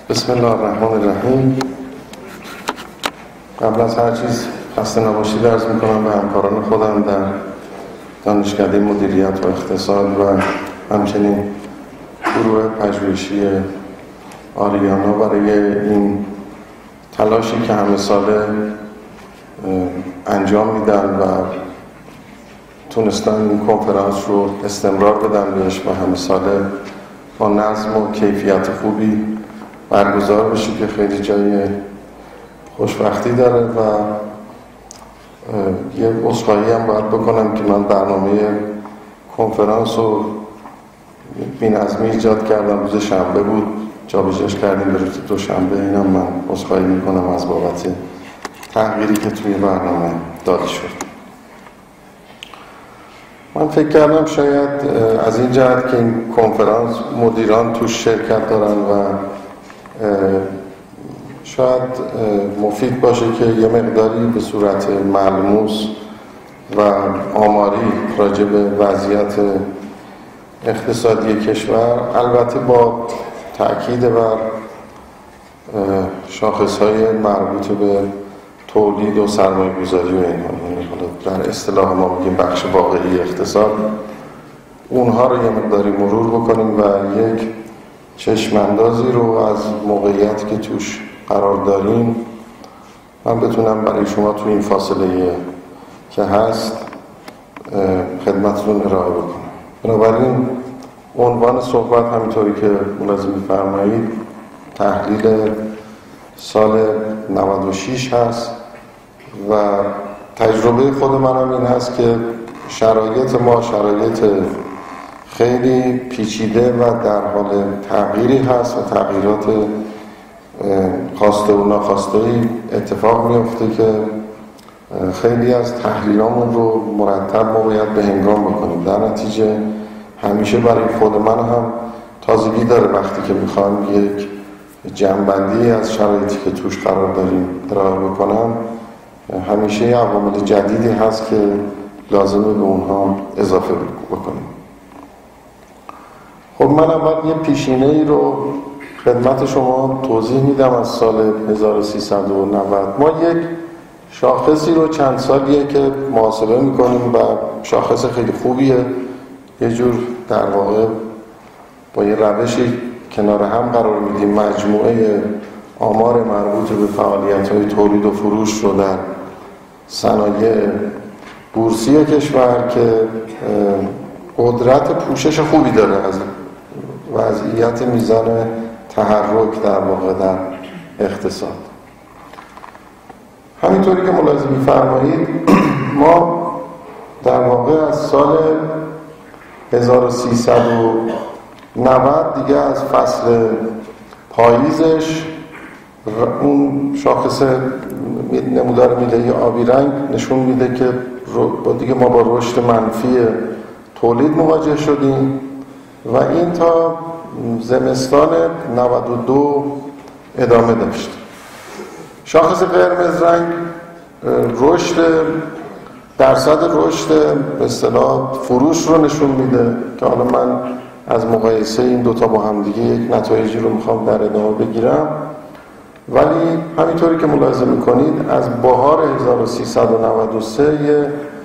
بسم الله الرحمن الرحیم. قبل از هر چیز خسته نباشید عرض میکنم به همکاران خودم در دانشکده مدیریت و اقتصاد و همچنین گروه پژوهشی آریانا برای این تلاشی که همه ساله انجام میدن و تونستن این کنفرانس رو استمرار بدن بهش و همه ساله با نظم و کیفیت خوبی برگزار بشه که خیلی جای خوشبختی داره. و یه عذرخواهی هم باید بکنم که من برنامه کنفرانس رو بی‌نظمی ایجاد کردم، روز شنبه بود، جابجاش کردیم به روز دوشنبه. اینم من عذرخواهی میکنم از بابت تغییری که توی برنامه داده شد. من فکر کردم شاید از این جهت که این کنفرانس مدیران توش شرکت دارن و شاید مفید باشه که یه مقداری به صورت ملموس و آماری راجع به وضعیت اقتصادی کشور، البته با تأکید بر شاخص‌های مربوط به تولید و سرمایه‌گذاری و اینها، یعنی در اصطلاح ما میگیم بخش واقعی اقتصاد، اونها رو یه مقداری مرور بکنیم و یک چشم‌اندازی رو از موقعیتی که توش قرار داریم من بتونم برای شما تو این فاصله که هست خدمتتون ارائه بکنم. بنابراین عنوان صحبت همینطوری که ملاحظه می‌فرمایید تحلیل سال 96 هست و تجربه خود منم این هست که شرایط ما شرایط خیلی پیچیده و در حال تغییری هست و تغییرات خواسته و ناخواسته‌ای اتفاق میفته که خیلی از تحلیلامون رو مرتب ما باید به هنگام بکنیم. در نتیجه همیشه برای خود من هم تازگی داره وقتی که میخوام یک جمع‌بندی از شرایطی که توش قرار داریم ارائه بکنم، همیشه یه عوامل جدیدی هست که لازمه به اونها اضافه بکنیم. خب من اول یه پیشینه‌ای رو خدمت شما توضیح میدم از سال 1390. ما یک شاخصی رو چند سالیه که محاسبه میکنیم و شاخص خیلی خوبیه، یه جور در واقع با یه روشی کنار هم قرار میدیم مجموعه آمار مربوط به فعالیت‌های تولید و فروش رو در صنایع بورسی کشور که قدرت پوشش خوبی داره از وضعیت میزان تحرک در واقع در اقتصاد. همینطوری که ملاحظه می‌فرمایید ما در واقع از سال 1390 دیگه از فصل پاییزش اون شاخص نمودار میله‌ای آبی رنگ نشون میده که دیگه ما با رشد منفی تولید مواجه شدیم و این تا زمستان 92 ادامه داشت. شاخص قرمز رنگ رشد درصد رشد به اصطلاح فروش رو نشون میده که حالا من از مقایسه این دوتا با هم دیگه یک نتایجی رو میخوام در ادامه بگیرم. ولی همینطوری که ملاحظه میکنید از بهار 1393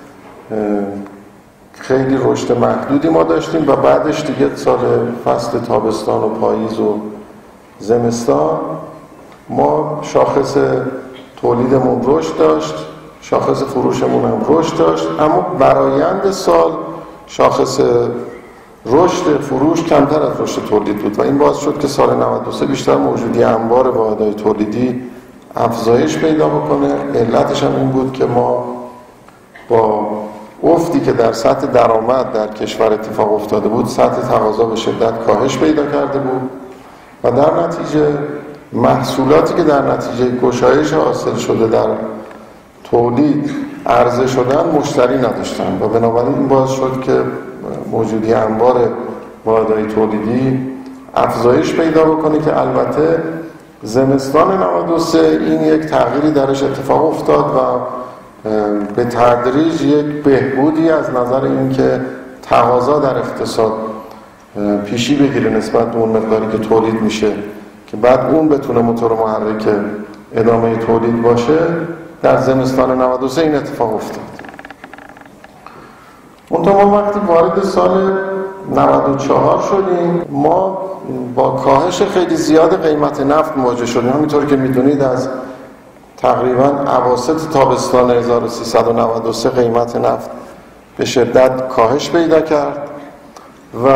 خیلی رشد محدودی ما داشتیم و بعدش دیگه سال فصل تابستان و پاییز و زمستان ما شاخص تولیدمون رشد داشت، شاخص فروشمون هم رشد داشت، اما برآیند سال شاخص رشد فروش کمتر از رشد تولید بود و این باعث شد که سال 93 بیشتر موجودی انبار واحدهای تولیدی افزایش پیدا بکنه. علتش هم این بود که ما با افتی که در سطح درآمد در کشور اتفاق افتاده بود، سطح تقاضا به شدت کاهش پیدا کرده بود و در نتیجه محصولاتی که در نتیجه گشایش حاصل شده در تولید عرضه شدن مشتری نداشتن و بنابراین این باعث شد که موجودی انبار واحدهای تولیدی افزایش پیدا بکنه که البته زمستان 93 این یک تغییری درش اتفاق افتاد و به تدریج یک بهبودی از نظر این که تقاضا در اقتصاد پیشی بگیره نسبت به اون مقداری که تولید میشه که بعد اون بتونه موتور محرک ادامه تولید باشه، در زمستان 93 این اتفاق افتاد. منتها ما وقتی وارد سال 94 شدیم، ما با کاهش خیلی زیاد قیمت نفت مواجه شدیم. همینطور که میدونید از تقریبا اواسط تابستان 1393 قیمت نفت به شدت کاهش پیدا کرد و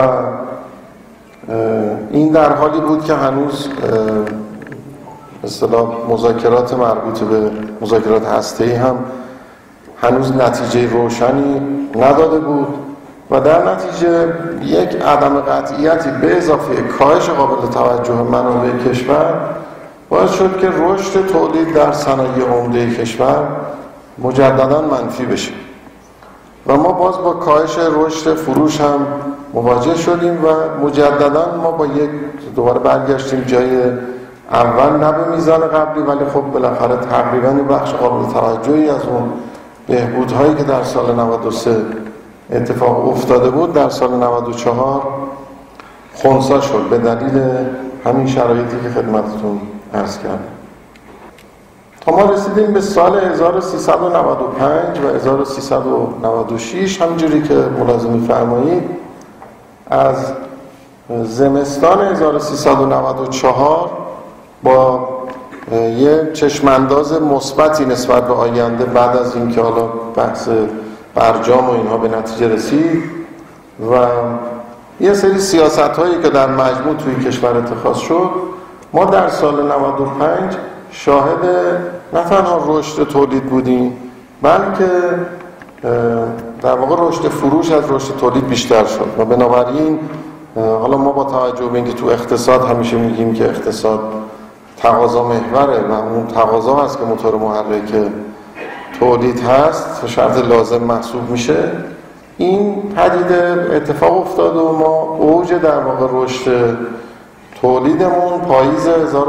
این در حالی بود که هنوز اصطلاح مذاکرات مربوط به مذاکرات هسته‌ای هم هنوز نتیجه روشنی نداده بود و در نتیجه یک عدم قطعیتی به اضافه کاهش قابل توجه منابع کشور باعث شد که رشد تولید در صنایع عمده کشور مجددا منفی بشه و ما باز با کاهش رشد فروش هم مواجه شدیم و مجددا ما با یک دوباره برگشتیم جای اول، نه به میزان قبلی ولی خب بالاخره تقریبا بخش قابل توجهی از اون بهبودهایی که در سال 93 اتفاق افتاده بود در سال 94 خنثی شد به دلیل همین شرایطی که خدمتتون عرض کردم. تا ما رسیدیم به سال 1395 و 1396، همینجوری که ملاحظه می‌فرمایید از زمستان 1394 با یه چشمانداز مثبتی نسبت به آینده بعد از اینکه حالا بحث برجام و اینها به نتیجه رسید و یه سری سیاست‌هایی که در مجموع توی کشور اتخاذ شد، ما در سال 95 شاهد نه تنها رشد تولید بودیم بلکه در واقع رشد فروش از رشد تولید بیشتر شد و بنابراین حالا ما با توجه به اینکه تو اقتصاد همیشه میگیم که اقتصاد تقاضا محوره و اون تقاضا هست که موتور محرک تولید هست و شرط لازم محسوب میشه، این پدیده اتفاق افتاد و ما اوج در واقع رشد تولیدمون پاییز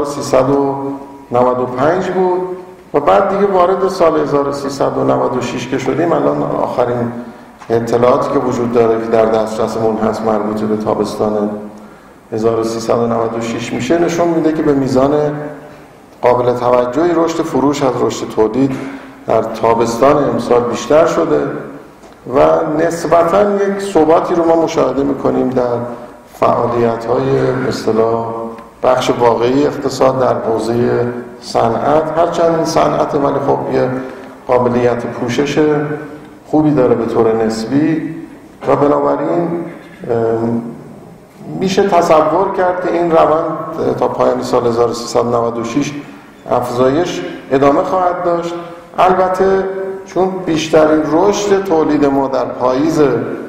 1395 بود و بعد دیگه وارد سال 1396 که شدیم، الان آخرین اطلاعاتی که وجود داره که در دسترسمون هست مربوط به تابستان 1396 میشه، نشون میده که به میزان قابل توجهی رشد فروش از رشد تولید در تابستان امسال بیشتر شده و نسبتاً یک ثباتی رو ما مشاهده میکنیم در فعالیت‌های به اصطلاح بخش واقعی اقتصاد در حوزه صنعت، هرچند این صنعت ولی خب یه قابلیت پوشش خوبی داره به طور نسبی و بنابراین میشه تصور کرد که این روند تا پایان سال 1396 افزایش ادامه خواهد داشت. البته چون بیشترین رشد تولید ما در پاییز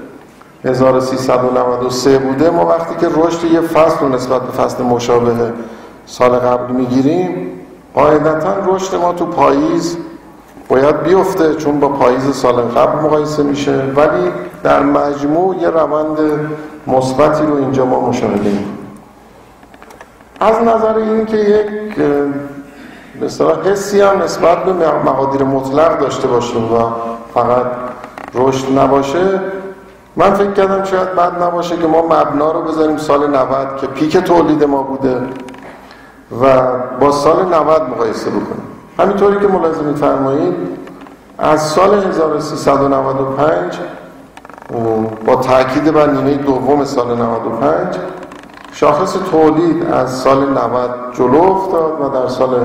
1393 بوده، ما وقتی که رشد یه فصل رو نسبت به فصل مشابه سال قبل میگیریم، قاعدتاً رشد ما تو پاییز باید بیفته چون با پاییز سال قبل مقایسه میشه، ولی در مجموع یه روند مثبتی رو اینجا ما مشاهده می‌کنیم. از نظر این که یک به اصطلاح حسی هم نسبت به مقادیر مطلق داشته باشیم و فقط رشد نباشه، من فکر کردم شاید بد نباشه که ما مبنا رو بذاریم سال 90 که پیک تولید ما بوده و با سال 90 مقایسه بکنیم. همینطوری که ملاحظه می‌فرمایید از سال 1395 با تاکید بر نیمه دوم سال 95 شاخص تولید از سال 90 جلو افتاد و در سال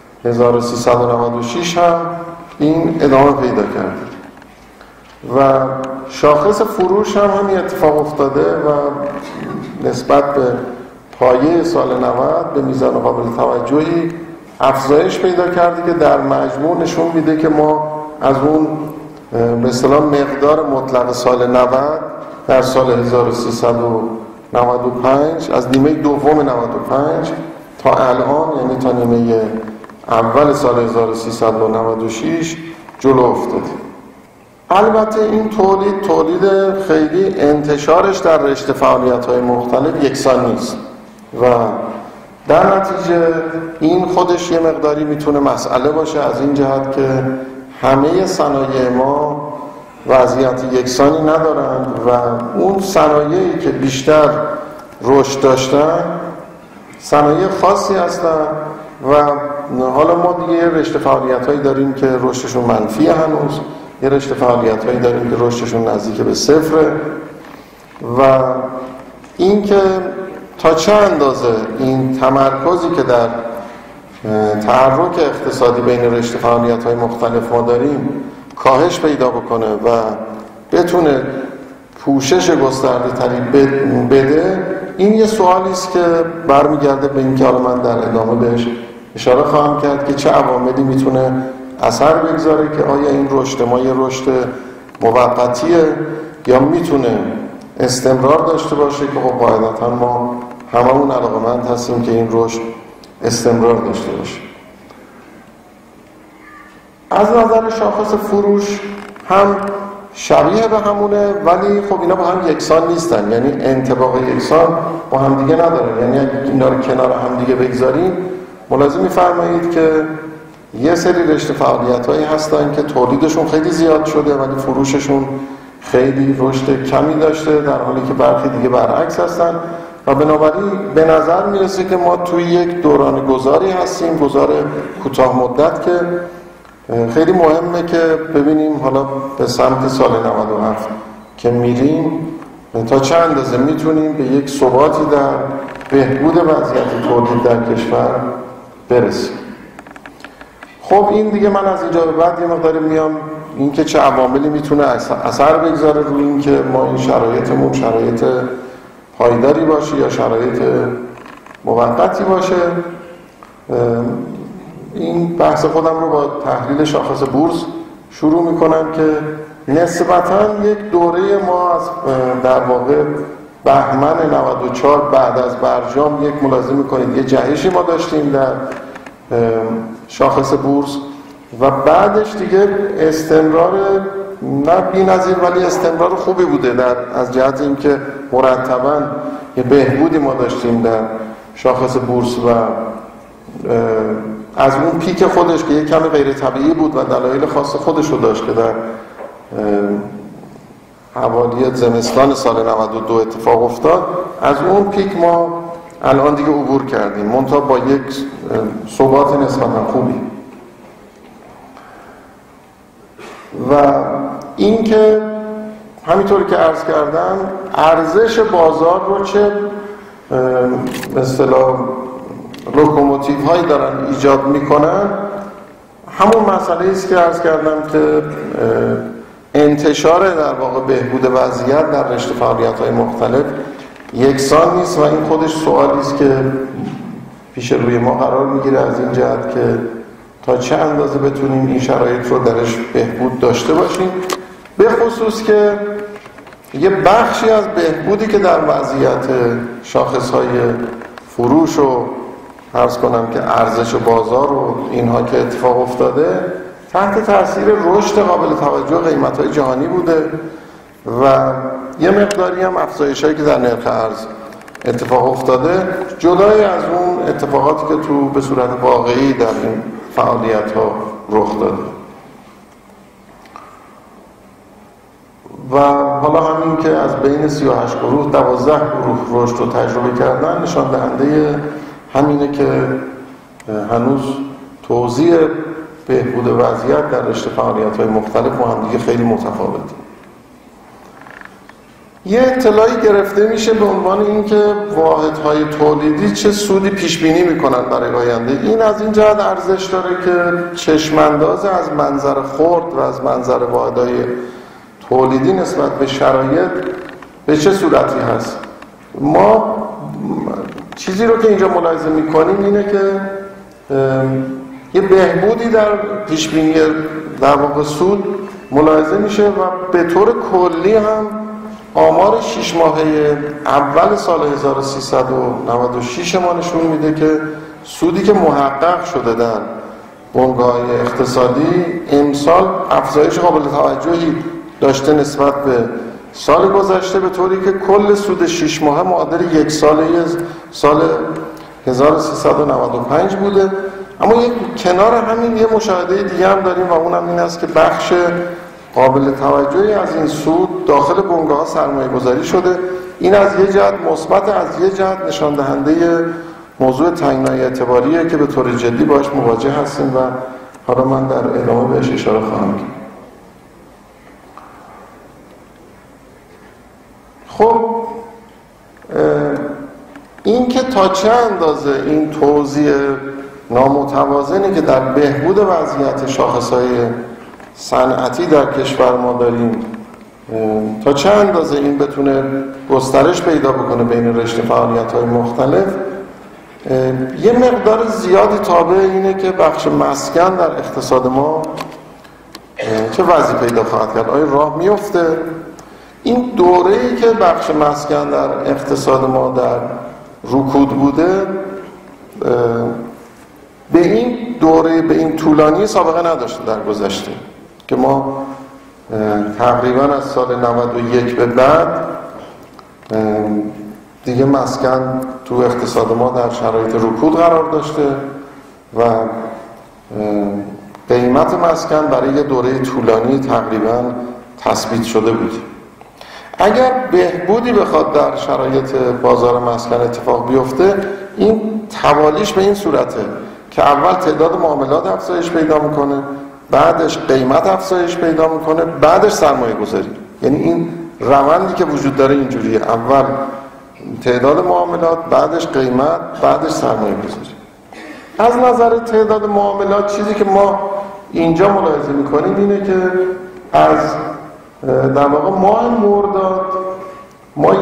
1396 هم این ادامه پیدا کرد و شاخص فروش هم همین اتفاق افتاده و نسبت به پایه سال 90 به میزان قابل توجهی افزایش پیدا کرده که در مجموع نشون میده که ما از اون به اصطلاح مقدار مطلق سال 90 در سال 1395 از نیمه دوم 95 تا الان، یعنی تا نیمه اول سال 1396 جلو افتادیم. البته این تولید خیلی انتشارش در رشته فعالیت‌های مختلف یکسان نیست و در نتیجه این خودش یه مقداری میتونه مسئله باشه از این جهت که همه صنایع ما وضعیت یکسانی ندارند و اون صنایعی که بیشتر رشد داشتن صنایع خاصی هستن و حالا ما دیگه رشته فعالیت‌هایی داریم که رشدشون منفی هنوز، یه رشته فعالیت‌هایی داریم که رشدشون نزدیک به صفره و این که تا چه اندازه این تمرکزی که در تحرک اقتصادی بین رشته فعالیت‌های مختلف ما داریم کاهش پیدا بکنه و بتونه پوشش گسترده تری بده، این یه سوالی است که برمیگرده به این که حالا من در ادامه بهش اشاره خواهم کرد که چه عواملی میتونه اثر بگذاره که آیا این رشد ما یه رشد موقتیه یا میتونه استمرار داشته باشه که خب قاعدتاً ما هممون علاقه‌مند هستیم که این رشد استمرار داشته باشه. از نظر شاخص فروش هم شبیه به همونه، ولی خب اینا با هم یکسان نیستن، یعنی انطباق یکسان با هم دیگه ندارن. یعنی اگه اینا رو کنار هم دیگه بگذاریم ملاحظه می‌فرمایید که یه سری رشته فعالیت‌هایی هستن که تولیدشون خیلی زیاد شده ولی فروششون خیلی رشد کمی داشته، در حالی که برخی دیگه برعکس هستن و بنابراین به نظر میرسه که ما توی یک دوران گذاری هستیم، گذار کوتاه مدت که خیلی مهمه که ببینیم حالا به سمت سال 97 که میریم تا چه اندازه میتونیم به یک ثباتی در بهبود وضعیت تولید در کشور برسیم. خب این دیگه من از اینجا به بعد یه مقدار میام این که چه عواملی میتونه اثر بگذاره روی این که ما این شرایطمون شرایط پایداری باشه یا شرایط موقتی باشه. این بحث خودم رو با تحلیل شاخص بورس شروع میکنم که نسبتاً یک دوره ما از در واقع بهمن 94 بعد از برجام یک ملاحظه میکنید یه جهشی ما داشتیم در شاخص بورس و بعدش دیگه استمرار نه بی‌نظیر ولی استمرار خوبی بوده در از جهت اینکه مرتباً یه بهبودی ما داشتیم در شاخص بورس و از اون پیک خودش که یک کمی غیر طبیعی بود و دلایل خاص خودش رو داشت که در حوالی زمستان سال 92 اتفاق افتاد، از اون پیک ما الان دیگه عبور کردیم منتها با یک ثبات نسبتاً خوبی. و این که همینطوری که عرض کردم ارزش بازار رو چه به اصطلاح لوکوموتیو هایی دارن ایجاد میکنن، همون مسئله است که عرض کردم که انتشار در واقع بهبود وضعیت در رشته فعالیت های مختلف یکسان نیست و این خودش سوالی است که پیش روی ما قرار میگیره از این جهت که تا چه اندازه بتونیم این شرایط رو درش بهبود داشته باشیم، به خصوص که یه بخشی از بهبودی که در وضعیت شاخص‌های فروش و عرض کنم که ارزش بازار و اینها که اتفاق افتاده تحت تاثیر رشد قابل توجه قیمت‌های جهانی بوده و یه مقداری هم افزایش‌هایی که در نرخ ارز اتفاق افتاده جدای از اون اتفاقاتی که تو به صورت واقعی در این فعالیت‌ها رخ داده. و حالا همین که از بین 38 گروه 12 گروه رشد رو تجربه کردن نشان دهنده همینه که هنوز توزیع بهبود وضعیت در رشته فعالیت‌های مختلف با هم دیگه خیلی متفاوته. یه اطلاعی گرفته میشه به عنوان اینکه واحدهای تولیدی چه سودی پیش بینی میکنن برای آینده. این از این جهت ارزش داره که چشمانداز از منظر خرد و از منظر واحدهای تولیدی نسبت به شرایط به چه صورتی هست. ما چیزی رو که اینجا ملاحظه میکنیم اینه که یه بهبودی در پیش بینی در واقع سود ملاحظه میشه و به طور کلی هم آمار 6 ماهه اول سال 1396 ما نشون میده که سودی که محقق شده در بنگاه‌های اقتصادی امسال افزایش قابل توجهی داشته نسبت به سال گذشته، به طوری که کل سود 6 ماهه معادل یک ساله سال 1395 بوده. اما یک کنار همین یه مشاهده دیگه هم داریم و اونم این است که بخش قابل توجهی از این سود داخل بنگاه‌ها سرمایه‌گذاری شده. این از یه جهت مثبت، از یه جهت نشان دهنده موضوع تنگنای اعتباریه که به طور جدی باش مواجه هستیم و حالا من در ادامه بهش اشاره خواهم کرد. خب این که تا چه اندازه این توزیع نامتوازنی که در بهبود وضعیت شاخصهای صنعتی در کشور ما داریم تا چه اندازه این بتونه گسترش پیدا بکنه بین رشته فعالیت‌های مختلف، یه مقدار زیادی تابع اینه که بخش مسکن در اقتصاد ما چه وضعی پیدا خواهد کرد. آیا راه میفته؟ این دوره‌ای که بخش مسکن در اقتصاد ما در رکود بوده به این دوره، به این طولانی سابقه نداشته در گذشته، که ما تقریبا از سال 91 به بعد دیگه مسکن تو اقتصاد ما در شرایط رکود قرار داشته و قیمت مسکن برای یه دوره طولانی تقریبا تثبیت شده بود. اگر بهبودی بخواد در شرایط بازار مسکن اتفاق بیفته، این توالیش به این صورته که اول تعداد معاملات افزایش پیدا میکنه، بعدش قیمت افزایش پیدا میکنه، بعدش سرمایه گذاری. یعنی این روندی که وجود داره اینجوریه، اول تعداد معاملات، بعدش قیمت، بعدش سرمایه گذاری. از نظر تعداد معاملات چیزی که ما اینجا ملاحظه میکنیم اینه که از در واقع ماه مرداد ما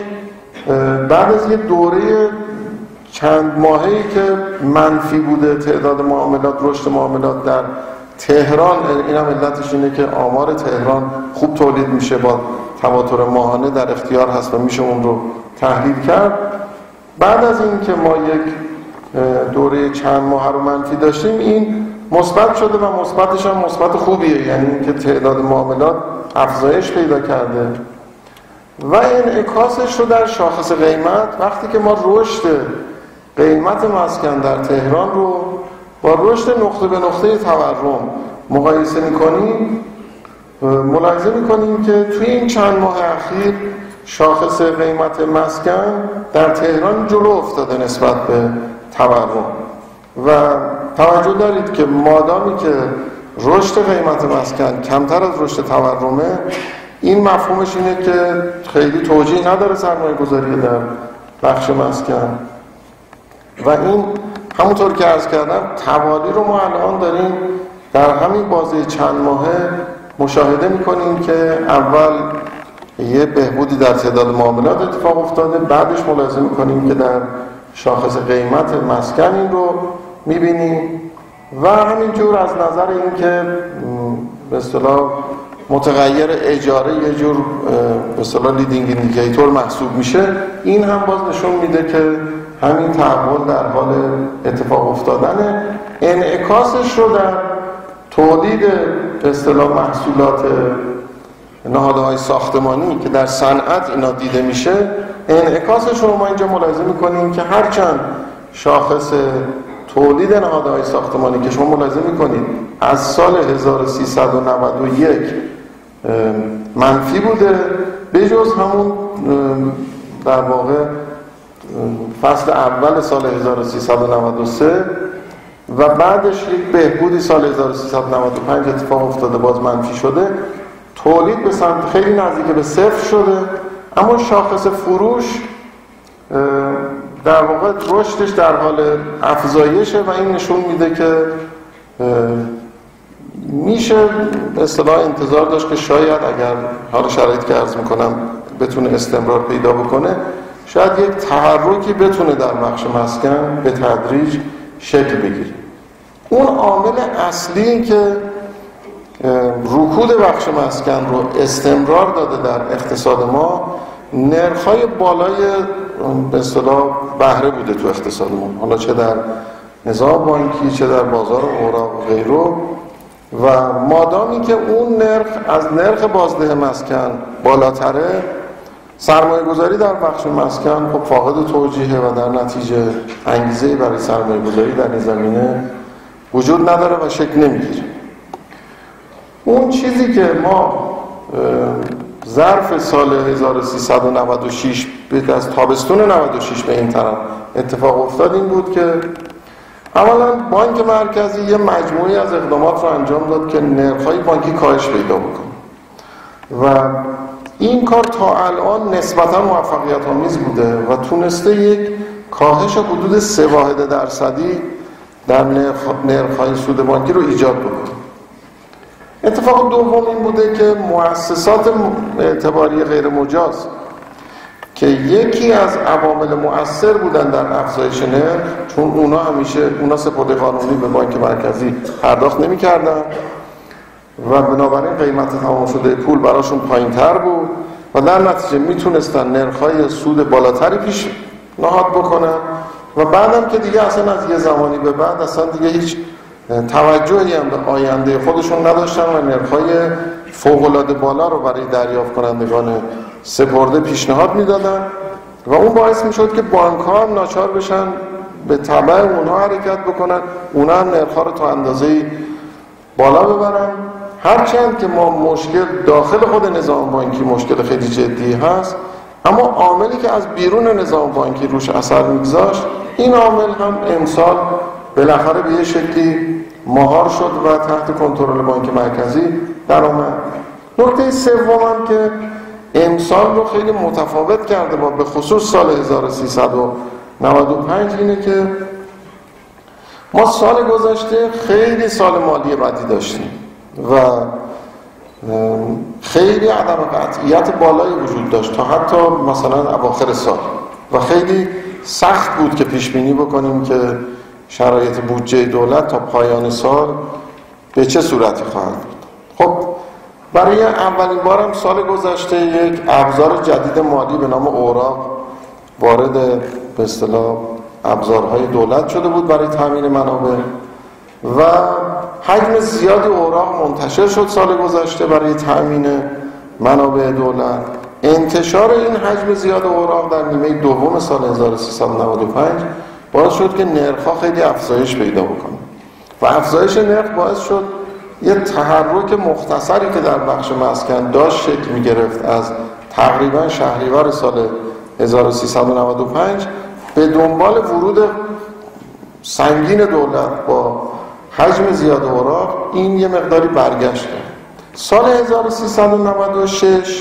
بعد از یه دوره چند ماهه‌ای که منفی بوده تعداد معاملات، رشد معاملات در تهران، این هم علتش اینه که آمار تهران خوب تولید میشه، با تواتر ماهانه در اختیار هست و میشه اون رو تحلیل کرد. بعد از این که ما یک دوره چند ماه رو منفی داشتیم، این مثبت شده و مثبتش هم مثبت خوبیه، یعنی اینکه تعداد معاملات افزایش پیدا کرده و انعکاسش رو در شاخص قیمت، وقتی که ما رشد قیمت مسکن در تهران رو با رشد نقطه به نقطه تورم مقایسه میکنیم، ملاحظه میکنیم که توی این چند ماه اخیر شاخص قیمت مسکن در تهران جلو افتاده نسبت به تورم. و توجه دارید که مادامی که رشد قیمت مسکن کمتر از رشد تورمه، این مفهومش اینه که خیلی توجیه نداره سرمایه گذاری در بخش مسکن و این همونطور که عرض کردم توالی رو ما الان داریم در همین بازه چند ماهه مشاهده میکنیم که اول یه بهبودی در تعداد معاملات اتفاق افتاده، بعدش ملاحظه میکنیم که در شاخص قیمت مسکن این رو میبینیم و همینجور از نظر این که به اصطلاح متغیر اجاره یه جور به اصطلاح لیدینگ ایندیکیتور محسوب میشه، این هم باز نشون میده که همین تحول در حال اتفاق افتادنه. انعکاسش رو در تولید به اصطلاح محصولات نهادهای ساختمانی که در صنعت اینا دیده میشه، انعکاسش رو ما اینجا ملاحظه میکنیم که هرچند شاخص تولید نهادهای ساختمانی که شما ملاحظه میکنید از سال 1391 منفی بوده، به جز همون در واقع فصل اول سال 1393 و بعدش یک بهبودی سال 1395 اتفاق افتاده، باز منفی شده، تولید به سمت خیلی نزدیک به صفر شده، اما شاخص فروش در واقع رشدش در حال افزایشه و این نشون میده که میشه به اصطلاح انتظار داشت که شاید اگر حالا شرایطی که عرض میکنم بتونه استمرار پیدا بکنه، شاید یک تحرکی بتونه در بخش مسکن به تدریج شکل بگیره. اون عامل اصلی که رکود بخش مسکن رو استمرار داده در اقتصاد ما، نرخ‌های بالای به اصطلاح بهره بوده تو اقتصاد ما، حالا چه در نظام بانکی چه در بازار اوراق و غیره. و مادامی که اون نرخ از نرخ بازده مسکن بالاتره، سرمایه گذاری در بخش مسکن خب فاقد توجیهه و در نتیجه انگیزه‌ای برای سرمایه گذاری در این زمینه وجود نداره و شکل نمیگیره. اون چیزی که ما ظرف سال 1396 از تابستون 96 به این طرف اتفاق افتاد این بود که اولا بانک مرکزی یه مجموعی از اقدامات رو انجام داد که نرخ‌های بانکی کاهش پیدا بکنه و این کار تا الان نسبتاً موفقیت آمیز بوده و تونسته یک کاهش حدود 0.3% در نرخ‌های سود بانکی رو ایجاد بکنه. اتفاق دوم این بوده که مؤسسات اعتباری غیر مجاز که یکی از عوامل مؤثر بودن در افزایش نرخ، چون اونا سپرده قانونی به بانک مرکزی پرداخت نمی‌کردن و بنابراین قیمت تمام شده پول براشون پایین‌تر بود و در نتیجه میتونستن نرخ‌های سود بالاتری پیشنهاد بکنن و بعدم که دیگه اصلا از یه زمانی به بعد اصلا دیگه هیچ توجهی هم به آینده خودشون نداشتن و نرخ‌های فوق‌العاده بالا رو برای دریافت کنندگان سپرده پیشنهاد میدادن و اون باعث میشد که بانک‌ها هم ناچار بشن به تبع اونها حرکت بکنن، اونها هم نرخ‌ها رو تا اندازه‌ای بالا ببرن. هرچند که ما مشکل داخل خود نظام بانکی مشکل خیلی جدی هست، اما عاملی که از بیرون نظام بانکی روش اثر میگذاشت این عامل هم امسال بالاخره به یه شکلی مهار شد و تحت کنترل بانک مرکزی در آمد. نکته سوم هم که امسال رو خیلی متفاوت کرده با به خصوص سال 1395 اینه که ما سال گذشته خیلی سال مالی بدی داشتیم و خیلی عدم قطعیت بالایی وجود داشت تا حتی مثلا اواخر سال و خیلی سخت بود که پیش بینی بکنیم که شرایط بودجه دولت تا پایان سال به چه صورتی خواهد بود. خب برای اولین بارم سال گذشته یک ابزار جدید مالی به نام اوراق وارد به اصطلاح ابزارهای دولت شده بود برای تامین منابع و حجم زیادی اوراق منتشر شد سال گذشته برای تامین منابع دولت. انتشار این حجم زیاد اوراق در نیمه دوم سال 1395 باعث شد که نرخ‌ها خیلی افزایش پیدا بکنه و افزایش نرخ باعث شد یه تحرک مختصری که در بخش مسکن داشت شکل می‌گرفت از تقریبا شهریور سال 1395 به دنبال ورود سنگین دولت با حجم زیاد اوراق این یه مقداری برگشت. سال 1396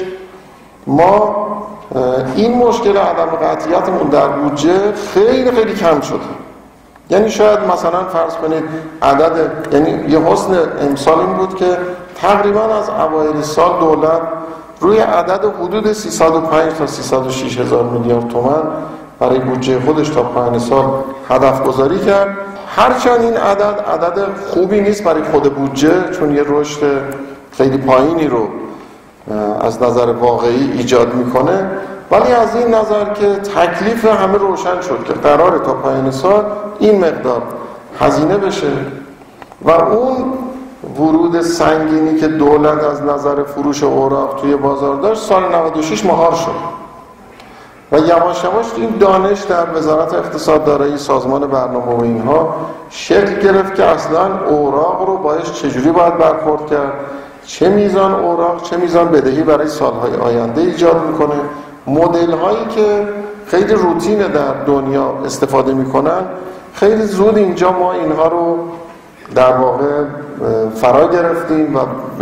ما این مشکل عدم قطعیتمون در بودجه خیلی خیلی کم شد. یعنی شاید مثلا فرض کنید یعنی یه حسن امسال این بود که تقریبا از اوایل سال دولت روی عدد حدود 305 تا 306 هزار میلیارد تومان برای بودجه خودش تا پایان سال هدف گذاری کرد. هرچند این عدد خوبی نیست برای خود بودجه، چون یه رشد خیلی پایینی رو از نظر واقعی ایجاد میکنه، ولی از این نظر که تکلیف همه روشن شد که قراره تا پایان سال این مقدار هزینه بشه و اون ورود سنگینی که دولت از نظر فروش اوراق توی بازار داشت سال 96 مهار شد و یواش یواش این دانش در وزارت اقتصاد دارایی سازمان برنامه و اینها شکل گرفت که اصلا اوراق رو باید چجوری باید برخورد کرد، چه میزان اوراق چه میزان بدهی برای سالهای آینده ایجاد میکنه. مدل هایی که خیلی روتینه در دنیا استفاده میکنن خیلی زود اینجا ما اینها رو در واقع فرا گرفتیم و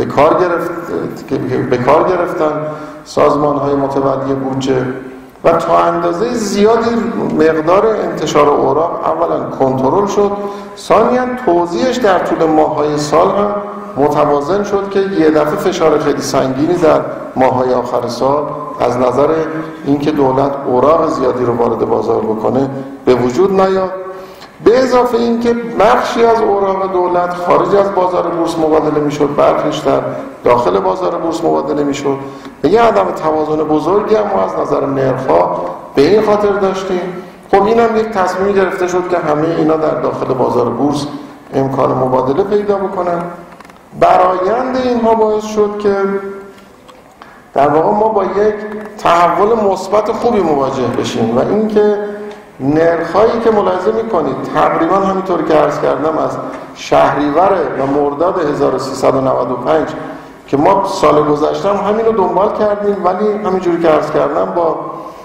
به کار گرفتن سازمان های متولی بودجه و تا اندازه زیادی مقدار انتشار اوراق اولا کنترل شد، ثانیاً توزیعش در طول ماه‌های سال هم متوازن شد که یه دفعه فشار خیلی سنگینی در ماه‌های آخر سال از نظر اینکه دولت اوراق زیادی رو وارد بازار بکنه به وجود نیاد. به اضافه اینکه بخشی از اوراق دولت خارج از بازار بورس مبادله میشد، بخشش در داخل بازار بورس مبادله میشد و یه عدم توازن بزرگی هم ما از نظر نرخ‌ها به این خاطر داشتیم. خب این هم یک تصمیم گرفته شد که همه اینا در داخل بازار بورس امکان مبادله پیدا بکنن. برآیند اینها باعث شد که در واقع ما با یک تحول مثبت خوبی مواجه بشیم و اینکه نرخ‌هایی که ملاحظه می‌کنید تقریبا همینطور که عرض کردم از شهریور و مرداد 1395 که ما سال گذشته هم همین رو دنبال کردیم، ولی همینجوری که عرض کردم با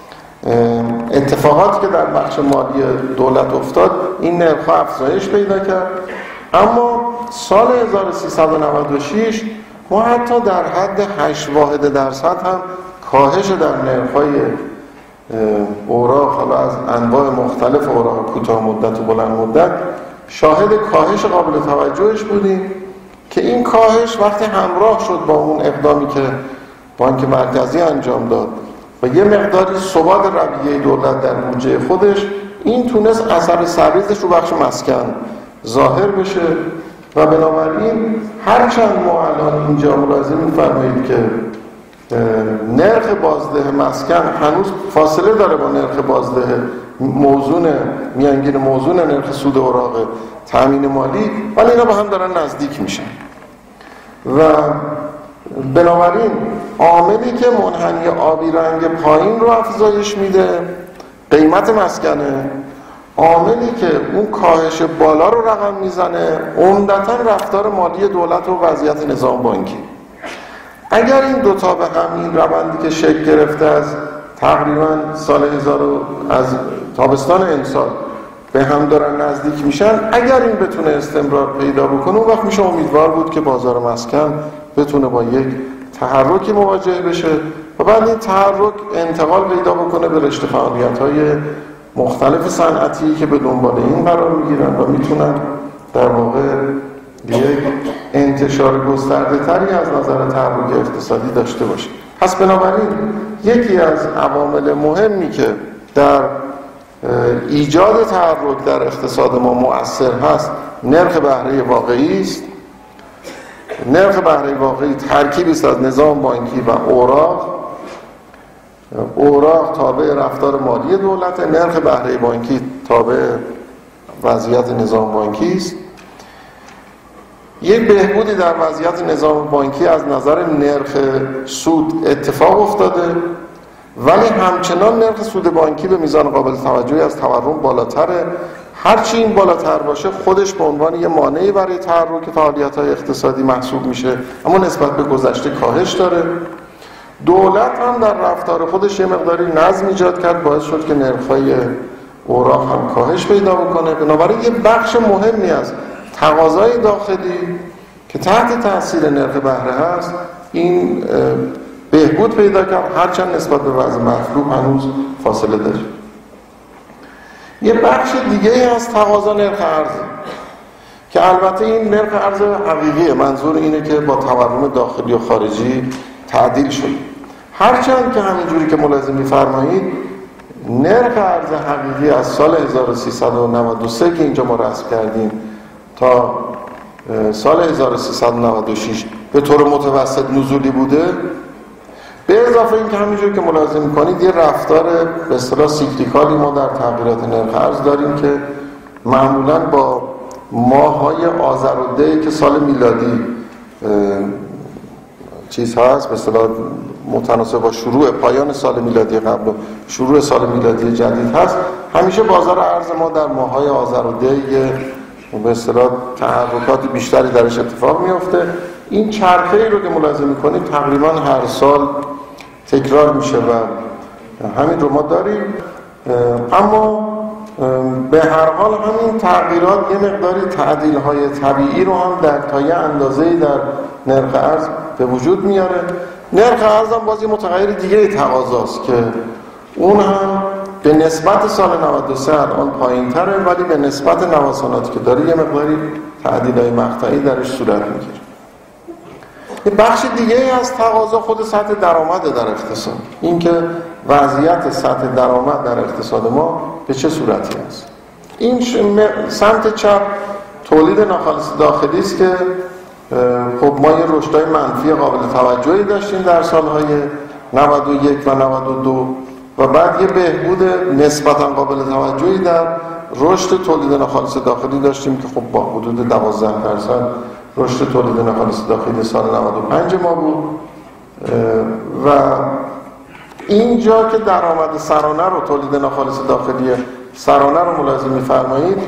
اتفاقاتی که در بخش مالی دولت افتاد این نرخ‌ها افزایش پیدا کرد. اما سال 1396 ما حتی در حد 8 واحد درصد هم کاهش در نرخ‌های اوراق، حالا از انواع مختلف اوراق کوتاه مدت و بلند مدت، شاهد کاهش قابل توجهش بودیم که این کاهش وقتی همراه شد با اون اقدامی که بانک مرکزی انجام داد و یه مقداری ثبات رویه دولت در بودجه خودش، این تونست اثر سرریزش رو بخش مسکن ظاهر بشه و بنابراین هرچند ما الان اینجا ملاحظه می‌فرمایید که نرخ بازده مسکن هنوز فاصله داره با نرخ بازده میانگین موزون نرخ سود اوراق تامین مالی، ولی اینا با هم دارن نزدیک میشن و بنابراین عاملی که منحنی آبی رنگ پایین رو افزایش میده قیمت مسکنه، عاملی که اون کاهش بالا رو رقم میزنه عمدتاً رفتار مالی دولت و وضعیت نظام بانکی. اگر این دوتا به همین روندی که شکل گرفته از تقریباً سال از تابستان امسال به هم دارن نزدیک میشن، اگر این بتونه استمرار پیدا بکنه اون وقت میشه امیدوار بود که بازار مسکن بتونه با یک تحرکی مواجه بشه و بعد این تحرک انتقال پیدا بکنه به رشته فعالیت‌های مختلف صنعتی که به دنبال این قرار میگیرن و میتونن در واقع یک انتشار گسترده تری از نظر تحرک اقتصادی داشته باشه. پس بنابراین یکی از عوامل مهمی که در ایجاد تحرک در اقتصاد ما مؤثر هست نرخ بهره واقعی است. نرخ بهره واقعی ترکیبی است از نظام بانکی و اوراق تابع رفتار مالی دولت، نرخ بهره بانکی تابع وضعیت نظام بانکی است. یک بهبودی در وضعیت نظام بانکی از نظر نرخ سود اتفاق افتاده، ولی همچنان نرخ سود بانکی به میزان قابل توجهی از تورم بالاتره. هرچی این بالاتر باشه خودش به عنوان یه مانعی برای تحرک فعالیت‌های اقتصادی محسوب میشه، اما نسبت به گذشته کاهش داره. دولت هم در رفتار خودش یه مقداری نظم ایجاد کرد، باعث شد که نرخ‌های اوراق هم کاهش پیدا بکنه. بنابراین یه بخش مهمی از تقاضای داخلی که تحت تاثیر نرخ بهره هست این بهبود پیدا کرد، هرچند نسبت به وضع مطلوب هنوز فاصله داره. یه بخش دیگه از تقاضا نرخ ارز که البته این نرخ ارز حقیقیه، منظور اینه که با تورم داخلی و خارجی تعدیل شد. هرچند که همینجوری که ملاحظه می‌فرمایید نرخ ارز حقیقی از سال 1393 که اینجا ما رسم کردیم تا سال 1396 به طور متوسط نزولی بوده، به اضافه این که همینجور که ملاحظه میکنید یه رفتار به اصطلاح سیکلیکالی ما در تغییرات نرخ ارز داریم که معمولاً با ماه‌های آذر و دی که سال میلادی چیز هست، به اصطلاح متناسب با شروع پایان سال میلادی قبل و شروع سال میلادی جدید هست، همیشه بازار ارز ما در ماه‌های آذر و دی به اصطلاح تحرکات بیشتری درش اتفاق میفته. این چرخه‌ای رو که ملاحظه میکنید تقریبا هر سال تکرار میشه و همین رو ما داریم. اما به هر حال همین تغییرات یه مقداری تعدیل‌های طبیعی رو هم در تا یه اندازه‌ای در نرخ ارز به وجود میاره. نرخ ارز هم باز یه متغیر دیگه تقاضاست که اون هم به نسبت سال 93 الان پایین‌تره، ولی به نسبت نوساناتی که داره یه مقداری تعدیل‌های مقطعی درش صورت میگیره. یه بخش دیگه از تقاضا خود سطح درآمد در اقتصاد، این که وضعیت سطح درآمد در اقتصاد ما به چه صورتی است. این سمت چپ تولید ناخالص داخلی است که خب ما یه رشدهای منفی قابل توجهی داشتیم در سالهای 91 و 92 و بعد یه بهبود نسبتاً قابل توجهی در رشد تولید ناخالص داخلی داشتیم که خب با حدود 12% رشد تولید ناخالص داخلی سال 95 ما بود. و اینجا که درآمد سرانه رو تولید ناخالص داخلی سرانه رو ملاحظه می‌فرمایید،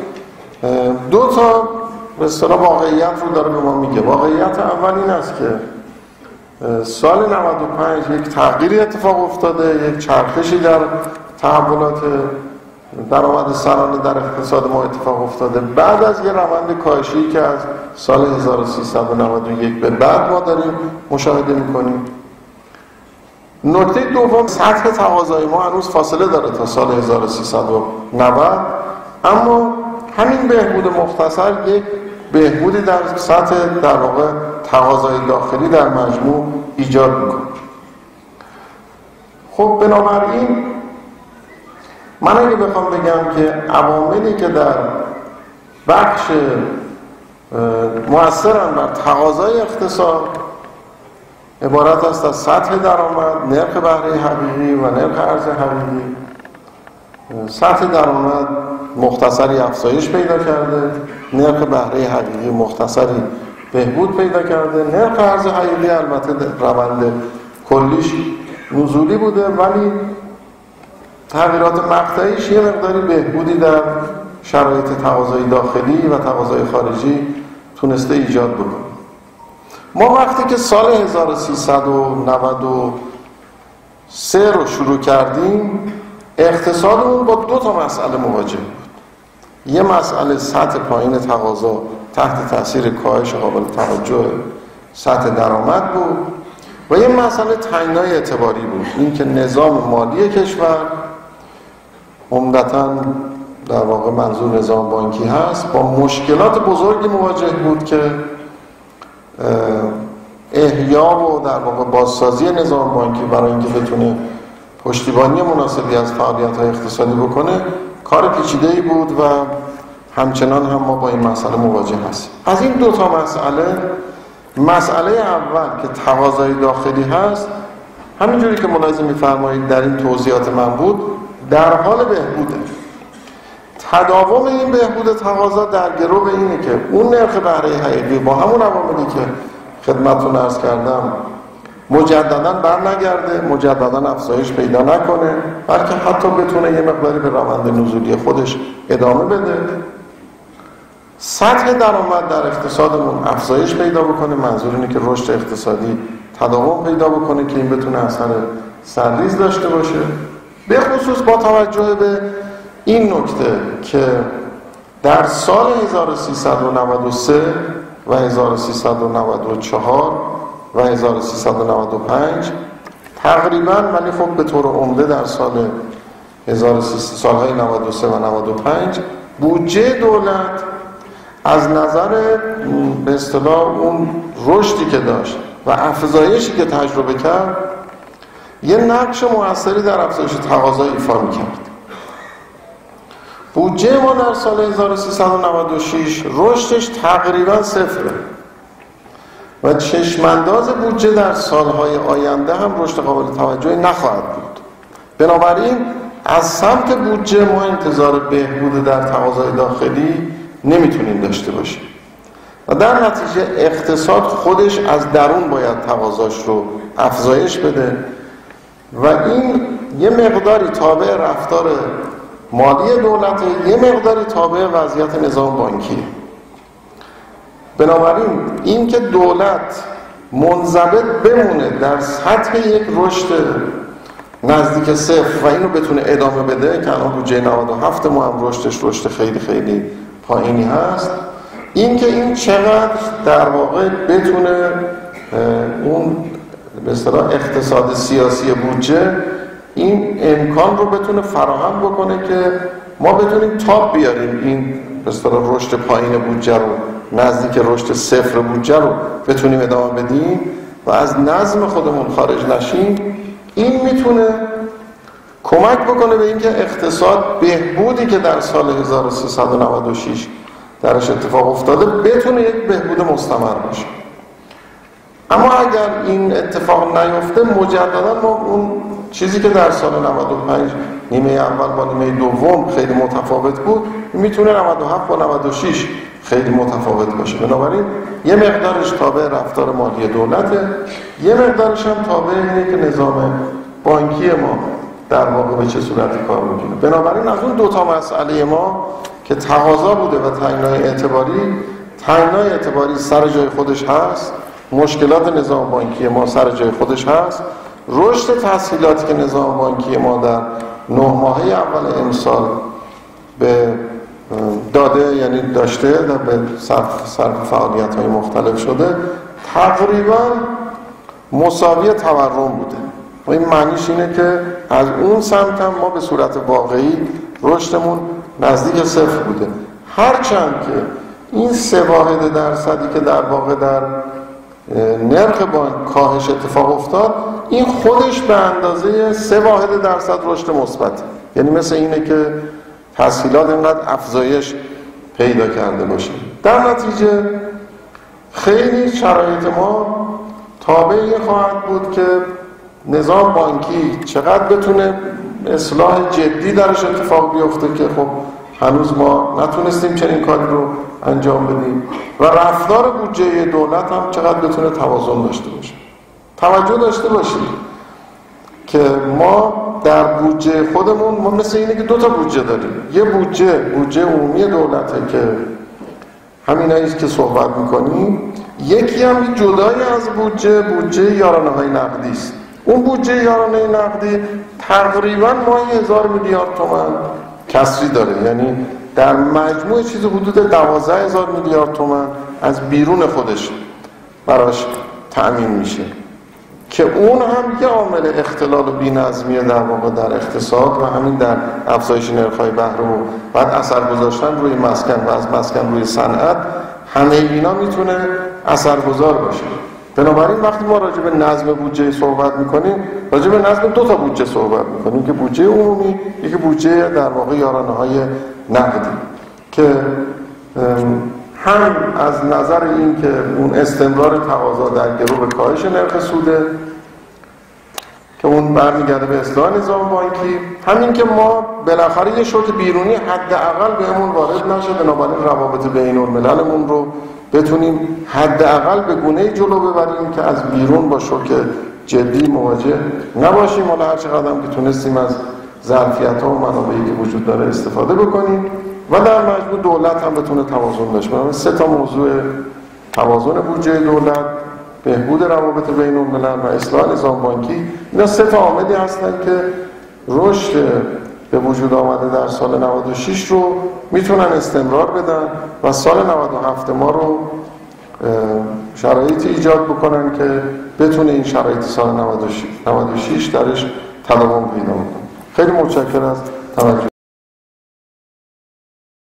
دو تا به اصطلاح واقعیت رو داره به ما میگه. واقعیت اول این است که سال 95 یک تغییری اتفاق افتاده، یک چرخشی در تحولات درآمد سرانه در اقتصاد ما اتفاق افتاده بعد از یه روند کاهشی که از سال 1391 به بعد ما داریم مشاهده می‌کنیم. نکته دوم، سطح تقاضای ما هنوز فاصله داره تا سال 1390، اما همین بهبود مختصر یک بهبودی در سطح در واقع تقاضای داخلی در مجموع ایجاد میکنه. خب بنابراین من اگه بخوام بگم که عواملی که در بخش مؤثرن بر تقاضای اقتصاد عبارت است از سطح درآمد، نرخ بهره حقیقی و نرخ ارز حقیقی. سطح درآمد مختصری افزایش پیدا کرده، نرخ بهره حقیقی مختصری بهبود پیدا کرده، نرخ ارز حقیقی البته روند کلیش نزولی بوده ولی تغییرات مقطعیش یه مقداری بهبودی در شرایط تقاضای داخلی و تقاضای خارجی تونسته ایجاد بکنه. ما وقتی که سال 1393 رو شروع کردیم اقتصادمون با دو تا مسئله مواجه بود. یه مسئله سطح پایین تقاضا تحت تاثیر کاهش قابل توجه سطح درآمد بود و یه مسئله تنگنای اعتباری بود، این که نظام مالی کشور عمدتاً در واقع منظور نظام بانکی هست با مشکلات بزرگی مواجه بود که احیا و در واقع بازسازی نظام بانکی برای اینکه بتونه پشتیبانی مناسبی از فعالیت‌های اقتصادی بکنه کار پیچیده‌ای بود و همچنان هم ما با این مسئله مواجه هستیم. از این دو تا مسئله اول که تقاضای داخلی هست همینجوری که ملاحظه می‌فرمایید در این توضیحات من بود در حال بهبوده. تداوم این بهبود تقاضا در گرو اینه که اون نرخ بهره حقیقی با همون عواملی که خدمتتون عرض کردم مجددا برنگرده، مجددا افزایش پیدا نکنه، بلکه حتی بتونه یه مقداری به روند نزولی خودش ادامه بده. سطح درآمد در اقتصادمون افزایش پیدا بکنه، منظور اینه که رشد اقتصادی تداوم پیدا بکنه که این بتونه اثر سرریز داشته باشه، به خصوص با توجه به این نکته که در سال 1393 و 1394 و 1395 تقریباً ولی خب به طور عمده در سالهای 93 و 95 بودجه دولت از نظر به اصطلاح اون رشدی که داشت و افزایشی که تجربه کرد یه نقش موثری در افزایش تقاضا ایفا می‌کرد. بودجه ما در سال 1396 رشدش تقریباً صفره و چشمانداز بودجه در سالهای آینده هم رشد قابل توجهی نخواهد بود. بنابراین از سمت بودجه ما انتظار بهبود در تقاضای داخلی نمیتونیم داشته باشیم و در نتیجه اقتصاد خودش از درون باید تقاضاش رو افزایش بده و این یه مقداری تابع رفتار مالی دولت، یه مقداری تابع وضعیت نظام بانکی. بنابراین این که دولت منضبط بمونه در سطح یک رشد نزدیک صفر و اینو بتونه ادامه بده که الان بودجه 97 ما هم رشد خیلی خیلی پایینی هست، این که این چقدر در واقع بتونه اون به اصطلاح اقتصاد سیاسی بودجه این امکان رو بتونه فراهم بکنه که ما بتونیم تاب بیاریم این به اصطلاح رشد پایین بودجه رو نزدیک رشد صفر بودجه رو بتونیم ادامه بدیم و از نظم خودمون خارج نشیم. این میتونه کمک بکنه به اینکه اقتصاد بهبودی که در سال 1396 درش اتفاق افتاده بتونه یک بهبود مستمر باشه. اما اگر این اتفاق نیفته مجددا ما اون چیزی که در سال 95 نیمه اول با نیمه دوم خیلی متفاوت بود میتونه 97 با 96 خیلی متفاوت باشه. بنابراین یه مقدارش تابع رفتار مالی دولته، یه مقدارش هم تابع اینه که نظام بانکی ما در واقع به چه صورتی کار میکنه. بنابراین از اون دوتا مسئله ما که تقاضا بوده و تنگنای اعتباری سر جای خودش هست مشکلات نظام بانکی ما سر جای خودش هست. رشد تسهیلاتی که نظام بانکی ما در 9 ماهه اول امسال به داده، یعنی داشته و به صرف فعالیت‌های مختلف شده، تقریبا مساوی تورم بوده. و این معنیش اینه که از اون سمت هم ما به صورت واقعی رشدمون نزدیک 0 بوده. هرچند که این 3 واحد درصدی که در واقع در نرخ بانک کاهش اتفاق افتاد، این خودش به اندازه 3 واحد درصد رشد مثبت، یعنی مثل اینه که تسهیلات اینقدر افزایش پیدا کرده باشه. در نتیجه خیلی شرایط ما تابع این خواهد بود که نظام بانکی چقدر بتونه اصلاح جدی درش اتفاق بیفته که خب هنوز ما نتونستیم چنین کاری رو انجام بدیم، و رفتار بودجه دولت هم چقدر بتونه توازن داشته باشه. توجه داشته باشید که ما در بودجه خودمون ما مثل اینه که 2 تا بودجه داریم. یه بودجه عمومی دولته که همیناییست که صحبت میکنیم. یکی هم جدای از بودجه یارانه‌های نقدی است. اون بودجه یارانه نقدی تقریبا ماهی 1000 میلیارد تومان کسری داره، یعنی در مجموع چیز حدود 12000 میلیارد تومان از بیرون خودش براش تأمین میشه، که اون هم یه عامل اختلال و بی‌نظمی در واقع در اقتصاد و همین در افزایش نرخ‌های بهره و بعد اثر گذاشتن روی مسکن و از مسکن روی صنعت، همه اینا میتونه اثرگذار باشه. بنابراین وقتی ما راجع به نظم بودجه صحبت میکنیم، راجع به نظم 2 تا بودجه صحبت میکنیم، که بودجه عمومی، یکی بودجه در واقع یارانه‌های نقدی، که هم از نظر این که اون استمرار تقاضا در گرو به کاهش نرخ سوده که اون برمیگرده به اصلاح نظام بانکی، همین که ما بالاخره یه شوک بیرونی حداقل بهمون وارد نشه، بنابراین روابط بین المللمون رو بتونیم حداقل به گونه‌ای جلو ببریم که از بیرون با شوک جدی مواجه نباشیم. حالا هر چقدر هم که تونستیم از ظرفیت‌ها و منابعی که وجود داره استفاده بکنیم و در مجموع دولت هم بتونه توازن داشته باشه. 3 تا موضوع: توازن بودجه دولت، بهبود روابط بین الملل و اصلاح نظام بانکی. اینا 3 تا عاملی هستن که رشد به وجود آمده در سال 96 رو میتونن استمرار بدن و سال 97 ما رو شرایطی ایجاد بکنن که بتونه این شرایط سال 96 درش تداوم پیدا کنه. خیلی متشکرم از توجه.